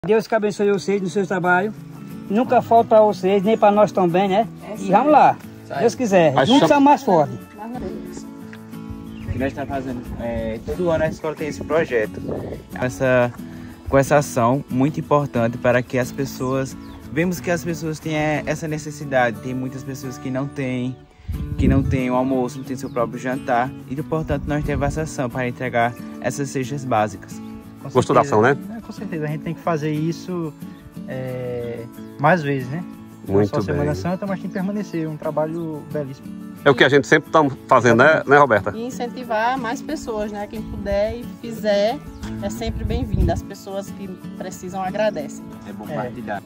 Deus que abençoe vocês no seu trabalho. Nunca falta para vocês, nem para nós também, né? E vamos lá, Deus quiser. Juntos somos mais fortes. O que nós estamos fazendo? Todo ano a escola tem esse projeto. Com essa ação muito importante para que as pessoas... Vemos que as pessoas têm essa necessidade. Tem muitas pessoas que não têm o almoço, não têm seu próprio jantar. E, portanto, nós temos essa ação para entregar essas cestas básicas. Gostou da ação, né? Com certeza, a gente tem que fazer isso mais vezes, né? Muito só bem. Semana Santa, mas tem que permanecer, um trabalho belíssimo. É o que a gente sempre está fazendo, né, Roberta? E incentivar mais pessoas, né? Quem puder e fizer é sempre bem-vindo. As pessoas que precisam agradecem. É bom partilhar.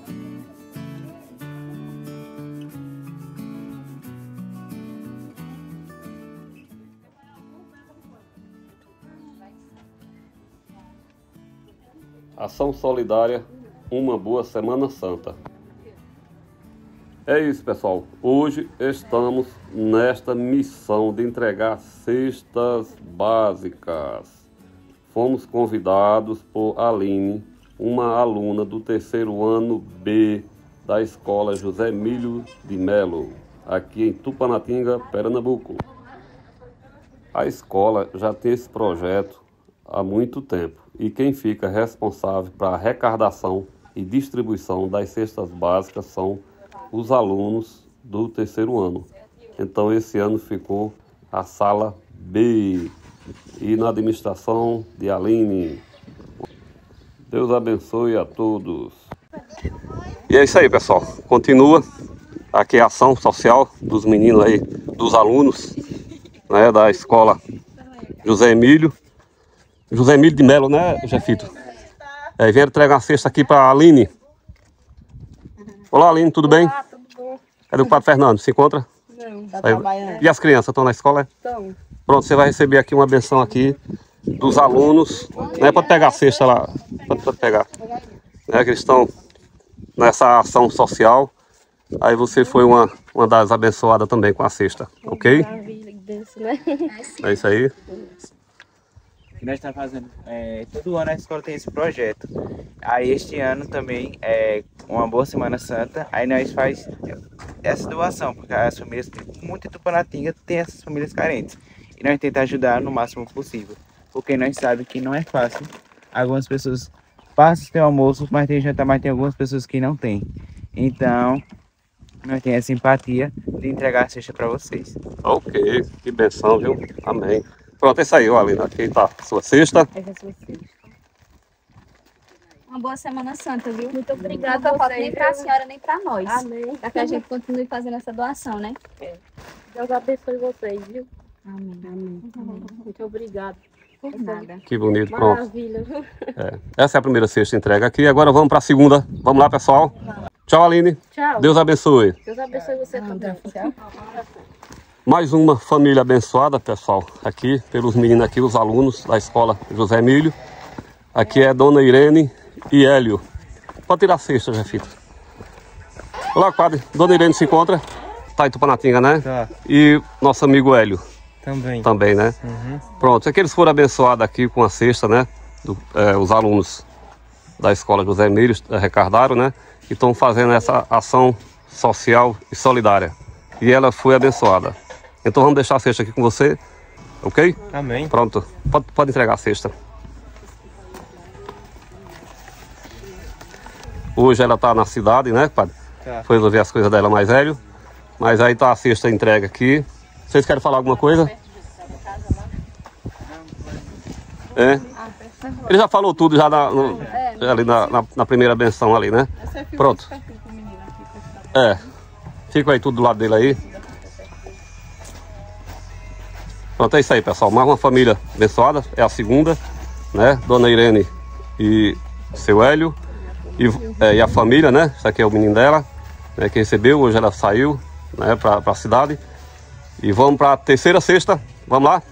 Ação solidária, uma boa Semana Santa. É isso, pessoal. Hoje estamos nesta missão de entregar cestas básicas. Fomos convidados por Aline, uma aluna do terceiro ano B da Escola José Emílio de Melo, aqui em Tupanatinga, Pernambuco. A escola já tem esse projeto há muito tempo e quem fica responsável para a arrecadação e distribuição das cestas básicas são os alunos do terceiro ano. Então esse ano ficou a sala B e na administração de Aline. Deus abençoe a todos. E é isso aí, pessoal. Continua aqui a ação social dos meninos aí, dos alunos, né, da escola José Emílio de Melo, né, Jefito? Vieram entregar uma cesta aqui para a Aline. Olá, Aline, tudo bem? Olá, tudo bom? Cadê o Padre Fernando? Se encontra? Não, tá trabalhando. E as crianças estão na escola? Então. Pronto, você vai receber aqui uma benção aqui dos alunos. Né? Pode pegar a cesta lá. Pode pegar. Né? Que eles estão nessa ação social. Aí você foi uma das abençoadas também com a cesta, ok? Maravilha, Deus, né? É isso aí. O que nós estamos fazendo? Todo ano a escola tem esse projeto. Aí este ano também é uma boa Semana Santa. Aí nós faz essa doação, porque as famílias, muito em Tupanatinga, tem essas famílias carentes. E nós tentamos ajudar no máximo possível. Porque nós sabemos que não é fácil. Algumas pessoas passam ter almoço, mas tem jantar, mas tem algumas pessoas que não têm. Então, nós temos essa empatia de entregar a cesta para vocês. Ok, que benção, viu? Amém. Pronto, é isso aí, ó, Aline. Aqui tá a sua cesta. Uma boa Semana Santa, viu? Muito obrigada. Não falta nem para a senhora, nem para nós. Amém. Para que a gente continue fazendo essa doação, né? Deus abençoe vocês, viu? Amém. Amém. Muito obrigada. Por nada. Que bonito, pronto. Maravilha, viu? Essa é a primeira cesta entrega aqui. Agora vamos para a segunda. Vamos lá, pessoal. Tchau, Aline. Tchau. Deus abençoe. Deus abençoe você também. Tchau. Mais uma família abençoada, pessoal. Aqui, pelos meninos aqui, os alunos da escola José Emílio. Aqui é Dona Irene e Hélio. Pode tirar a cesta, Jefito. Olá, padre. Dona Irene se encontra? Tá em Tupanatinga, né? Tá. E nosso amigo Hélio. Também. Também, né? Uhum. Pronto, é que eles foram abençoados aqui com a cesta, né? Os alunos da escola José Emílio arrecadaram, né? E estão fazendo essa ação social e solidária. E ela foi abençoada. Então vamos deixar a cesta aqui com você, ok? Amém. Pronto, pode entregar a cesta. Hoje ela está na cidade, né, padre? Tá. Foi resolver as coisas dela mais velho. Mas aí tá a cesta entregue aqui. Vocês querem falar alguma coisa? Ele já falou tudo já ali na primeira benção ali, né? Pronto. Fica aí tudo do lado dele aí. Pronto, é isso aí, pessoal. Mais uma família abençoada. É a segunda, né? Dona Irene e seu Hélio. E a família, né? Esse aqui é o menino dela, né, que recebeu. Hoje ela saiu, né, para a cidade. E vamos para a terceira cesta. Vamos lá?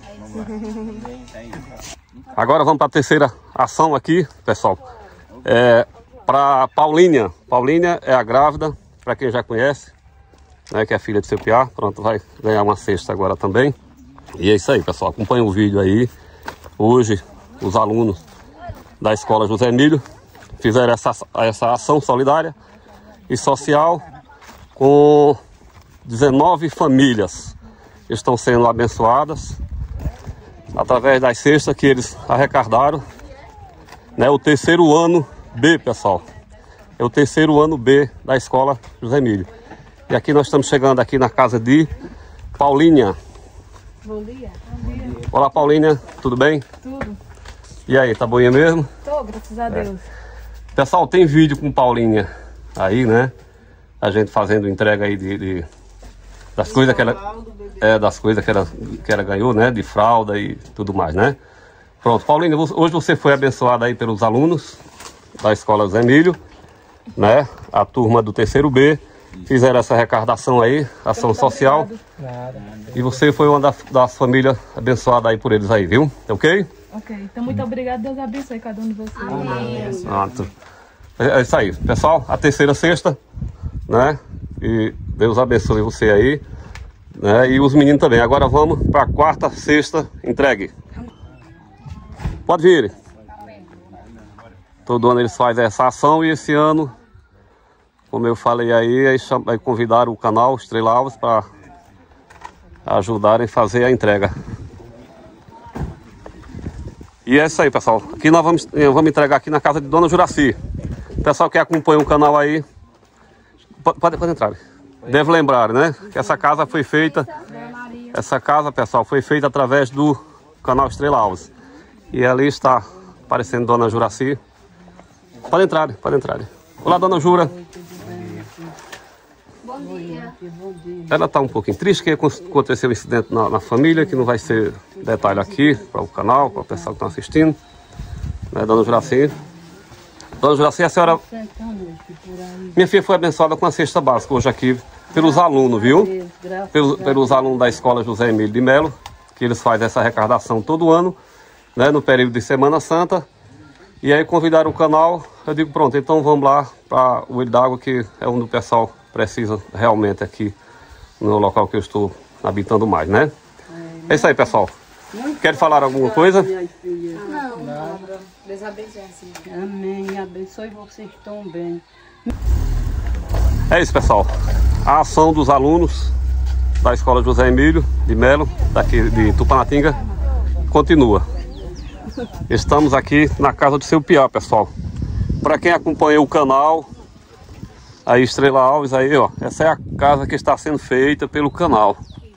Agora vamos para a terceira ação aqui, pessoal. Para Paulinha. Paulinha é a grávida, para quem já conhece, né, que é filha de seu Piá. Pronto, vai ganhar uma cesta agora também. E é isso aí, pessoal. Acompanha o vídeo aí. Hoje, os alunos da escola José Emílio fizeram essa ação solidária e social com 19 famílias. Estão sendo abençoadas através das cestas que eles arrecadaram, né? O terceiro ano B, pessoal. É o terceiro ano B da escola José Emílio. E aqui nós estamos chegando aqui na casa de Paulinha. Bom dia. Olá, Paulinha, tudo bem? Tudo. E aí, tá boinha mesmo? Tô, graças a Deus. Pessoal, tem vídeo com Paulinha aí, né? A gente fazendo entrega aí das coisas que ela ganhou, né? De fralda e tudo mais, né? Pronto, Paulinha, hoje você foi abençoada aí pelos alunos da escola José Emílio, né? A turma do terceiro B. Fizeram essa arrecadação aí, ação social. E você foi uma das famílias abençoadas aí por eles aí, viu? Ok? Ok, então muito obrigado, Deus abençoe cada um de vocês. Amém. Pronto. É isso aí, pessoal, a terceira cesta, né? E Deus abençoe você aí, né? E os meninos também. Agora vamos para a quarta cesta entregue. Pode vir. Todo ano eles fazem essa ação e esse ano, como eu falei aí convidaram o canal Estrela Alves para ajudarem a fazer a entrega. E é isso aí, pessoal. Aqui nós vamos entregar aqui na casa de Dona Juraci. O pessoal que acompanha o canal aí, pode entrar. Deve lembrar, né? Que essa casa foi feita, pessoal, foi feita através do canal Estrela Alves. E ali está aparecendo Dona Juraci. Pode entrar, pode entrar. Olá, Dona Jura. Bom dia. Ela está um pouquinho triste, que aconteceu um incidente na família, que não vai ser detalhe aqui para o canal, para o pessoal que está assistindo. Né, Dona Juraci? Dona Juraci, a senhora... Minha filha foi abençoada com a cesta básica hoje aqui pelos alunos, viu? Pelos alunos da escola José Emílio de Melo, que eles fazem essa arrecadação todo ano, né, no período de Semana Santa. E aí convidaram o canal, eu digo, pronto, então vamos lá para o Olho d'Água, que é onde o pessoal precisa realmente aqui no local que eu estou habitando mais, né? É isso aí, pessoal. Quer falar alguma coisa? Não. Deus abençoe. Amém. Abençoe vocês tão bem. É isso, pessoal. A ação dos alunos da escola José Emílio de Melo, daqui de Tupanatinga, continua. Estamos aqui na casa do seu Piá, pessoal. Para quem acompanha o canal, aí Estrela Alves, aí ó, essa é a casa que está sendo feita pelo canal.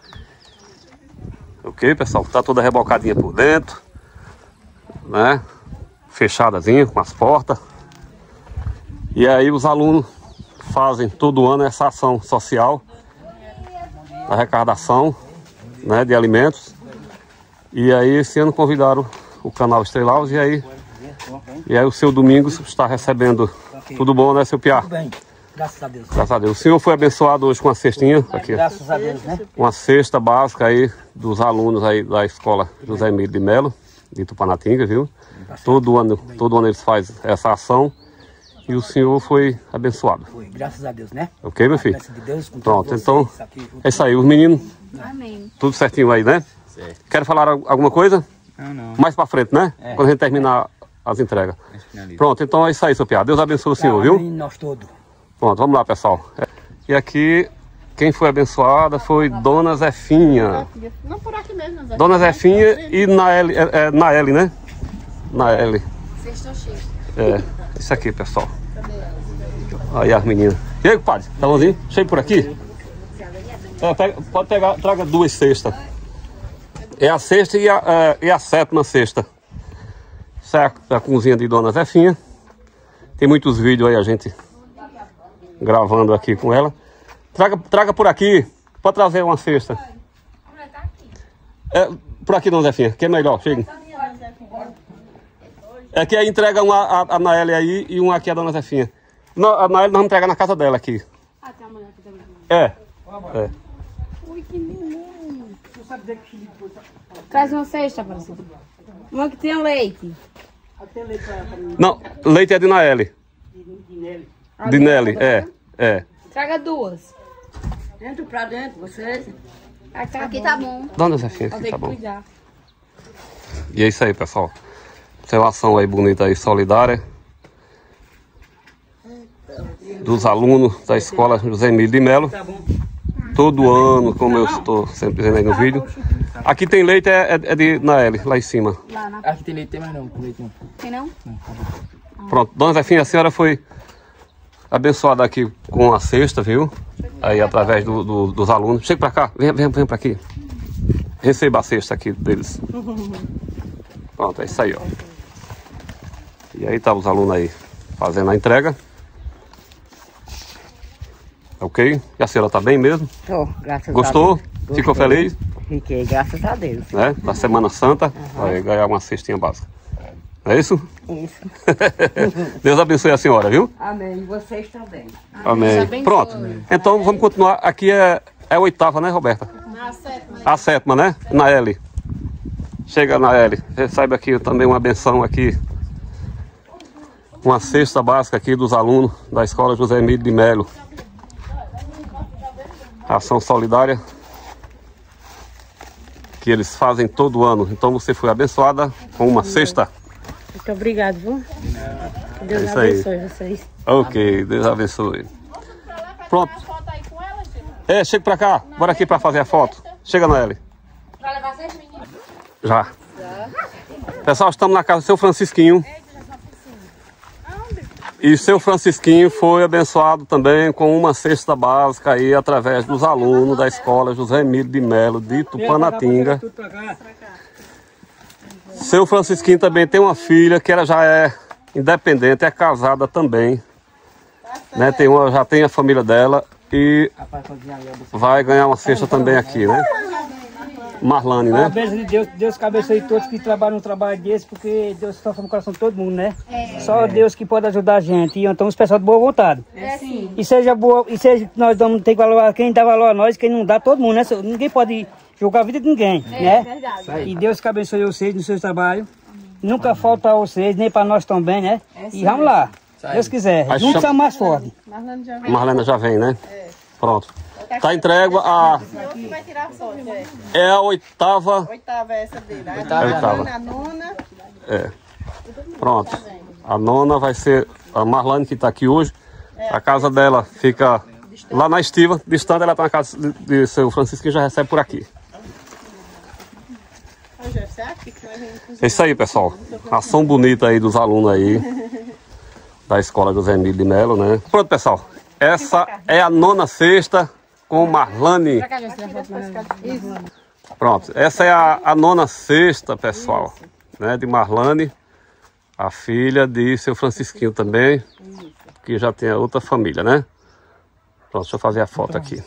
Ok, pessoal? Tá toda rebocadinha por dentro, né? Fechadazinha com as portas. E aí os alunos fazem todo ano essa ação social, arrecadação, né, de alimentos. E aí esse ano convidaram o canal Estrela Alves e aí o seu Domingos está recebendo. Tudo bom, né, seu Piá? Tudo bem, graças a Deus. Graças a Deus. O senhor foi abençoado hoje com uma cestinha aqui. Graças a Deus, né? Uma cesta básica aí dos alunos aí da escola José Emílio de Melo, de Tupanatinga, viu? Todo ano eles fazem essa ação e o senhor foi abençoado. Foi, graças a Deus, né? Ok, meu filho? Graças a Deus, com Pronto, todos então vocês aqui. é isso aí. Os meninos, Amém. tudo certinho aí, né? Certo. Quer falar alguma coisa? Não. Mais pra frente, né? Quando a gente terminar as entregas. Pronto, então é isso aí, seu Piá. Deus abençoe o senhor, viu? Amém, nós todos. Pronto, vamos lá, pessoal. E aqui, quem foi abençoada foi Dona Zefinha. Não por aqui mesmo, Zé. Dona Zefinha e Naeli, né? Naeli. É, isso aqui, pessoal. Aí as meninas. E aí, compadre? Tá bonzinho? Chega por aqui? Pode pegar, traga duas cestas. É a sexta e a sétima cesta. Essa é a cozinha de Dona Zefinha. Tem muitos vídeos aí a gente gravando aqui com ela. Traga por aqui. Pode trazer uma cesta. Por aqui, Dona Zefinha, que é melhor. Chega. É que aí entrega uma a Naeli aí e uma aqui a Dona Zefinha. Não, a Naeli nós vamos entregar na casa dela aqui. Ah, tem uma mulher aqui também. É. Ui, que menino. Traz uma cesta, Francisco. Uma que tenha leite. Não, leite é de Naeli. De Nelly, é. Traga duas. Dentro pra dentro, vocês. Aqui tá bom. Dona Zefinha, Tem aqui tá que bom. cuidar. E é isso aí, pessoal. Essa é uma ação aí bonita aí, solidária. dos alunos da escola José Emílio de Melo. Todo ano, como eu estou sempre dizendo aí no vídeo. Aqui tem leite, é de Naeli, lá em cima. Aqui tem leite, tem mais não, leite não. Tem não? Pronto, dona Zefinha, a senhora foi abençoada aqui com a cesta, viu? Aí através dos alunos. Chega pra cá, vem pra aqui. Receba a cesta aqui deles. Pronto, é isso aí, ó. E aí tá os alunos aí fazendo a entrega. Ok? E a senhora tá bem mesmo? Tô, graças Gostou? a Deus. Ficou feliz? Fiquei, graças a Deus. Né? Da Semana Santa, vai ganhar uma cestinha básica. É isso? Isso. Deus abençoe a senhora, viu? Amém. E vocês também. Amém. Pronto. Então vamos continuar. Aqui é a oitava, né, Roberta? A sétima, né? Naeli. Chega, Naeli. Recebe aqui também uma benção aqui. Uma cesta básica aqui dos alunos da Escola José Emílio de Melo. Ação solidária que eles fazem todo ano. Então você foi abençoada com uma cesta. Muito obrigado, viu? Deus É isso aí. abençoe vocês. Ok, Deus abençoe. Pronto. Chega pra cá. Bora aqui pra fazer a foto. Chega, Naeli. Vai levar 6 meninos? Já. Pessoal, estamos na casa do seu Francisquinho. E o seu Francisquinho foi abençoado também com uma cesta básica aí através dos alunos da escola José Emílio de Melo de Tupanatinga. Seu Francisquinho também tem uma filha que ela já é independente, é casada também, né? Já tem a família dela e vai ganhar uma cesta também aqui, né? Marlane, né? A bênção de Deus, Deus que abençoe todos que trabalham um trabalho desse, porque Deus toca no coração de todo mundo, né? Só Deus que pode ajudar a gente. E então os pessoal de boa vontade. Sim. E seja boa, e seja nós damos, tem valor, quem dá valor a nós, quem não dá, todo mundo, né? Ninguém pode julgar a vida de ninguém, né? Verdade. E Deus que abençoe vocês no seu trabalho. Nunca falta a vocês, nem para nós também, né? E vamos lá. Deus quiser. Juntos somos mais fortes. Marlena já vem, né? Pronto. Tá entregue a... Vai tirar foto, É a oitava... Oitava é essa dele. Oitava. A nona. É. Pronto. A nona vai ser a Marlane que está aqui hoje. A casa dela fica lá na Estiva. Distante, ela está na casa de seu Francisco, que já recebe por aqui. É isso aí, pessoal. Ação bonita aí dos alunos aí da Escola José Emílio de Melo, né? Pronto, pessoal. Essa é a nona cesta com Marlane. Pronto. Essa é a nona cesta, pessoal, né? De Marlane, a filha de seu Francisquinho também, que já tem a outra família, né? Pronto, deixa eu fazer a foto aqui.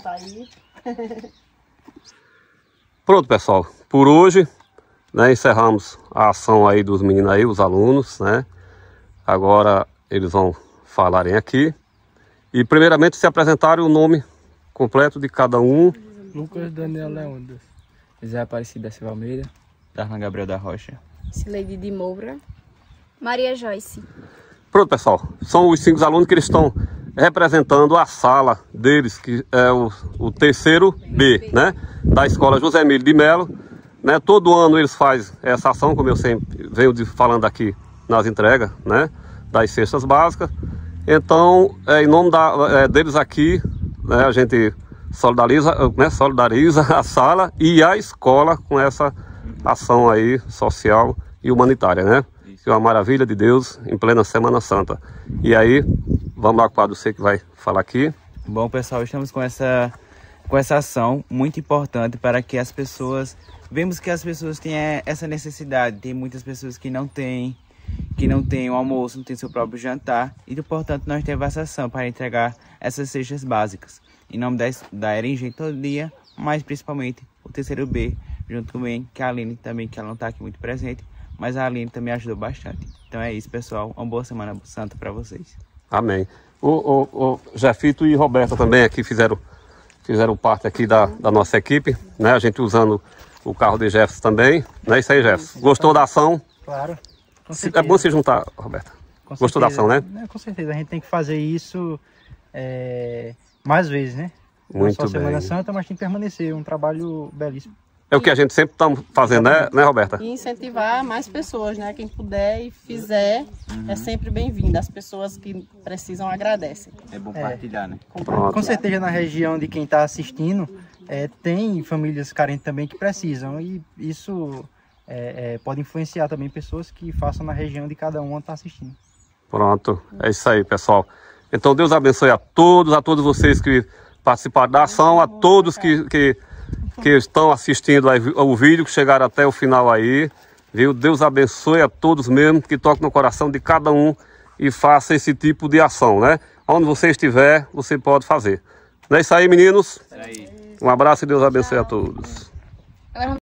Pronto, pessoal. Por hoje, né, encerramos a ação aí dos meninos aí, os alunos, né? Agora eles vão falarem aqui. E primeiramente se apresentarem o nome completo de cada um. Lucas Daniel Leondas. José Aparecido da Silva Almeida. Darlan Gabriel da Rocha. Sileide de Moura. Maria Joyce. Pronto, pessoal. São os 5 alunos que eles estão representando a sala deles, que é o terceiro B, né? Da Escola José Emílio de Melo. Né? Todo ano eles fazem essa ação, como eu sempre venho falando aqui nas entregas, né? Das cestas básicas. Então, em nome deles aqui, né, a gente solidariza a sala e a escola com essa ação aí social e humanitária, né? Que é uma maravilha de Deus em plena Semana Santa. E aí, vamos lá, Quadro, você que vai falar aqui. Bom, pessoal, estamos com essa ação muito importante para que as pessoas... Vemos que as pessoas têm essa necessidade. Tem muitas pessoas que não têm o almoço, não tem seu próprio jantar. E, portanto, nós temos essa ação para entregar essas cestas básicas. Em nome da Eringe todo dia, mas principalmente o terceiro B, junto comigo, que a Aline também, que ela não está aqui muito presente, mas a Aline também ajudou bastante. Então é isso, pessoal. Uma boa Semana Santa para vocês. Amém. O Jefito e Roberta também aqui fizeram parte aqui da nossa equipe, né? A gente usando o carro de Jefferson também. Não é isso aí, Jefferson? Gostou da ação? Claro. É bom se juntar, Roberta. Gostou da ação, né? Com certeza. A gente tem que fazer isso mais vezes, né? Não Muito só Semana bem. Santa, mas tem que permanecer. Um trabalho belíssimo. É o que a gente sempre está fazendo, né, Roberta? E incentivar mais pessoas, né? Quem puder e fizer é sempre bem-vindo. As pessoas que precisam agradecem. É bom partilhar, né? Com certeza na região de quem está assistindo, tem famílias carentes também que precisam. E isso pode influenciar também pessoas que façam na região de cada um onde está assistindo. Pronto, é isso aí, pessoal. Então Deus abençoe a todos vocês que participaram da ação, a todos que estão assistindo o vídeo, que chegaram até o final aí, viu? Deus abençoe a todos mesmo, que toque no coração de cada um e faça esse tipo de ação, né? Onde você estiver, você pode fazer. Não é isso aí, meninos? Um abraço e Deus abençoe a todos.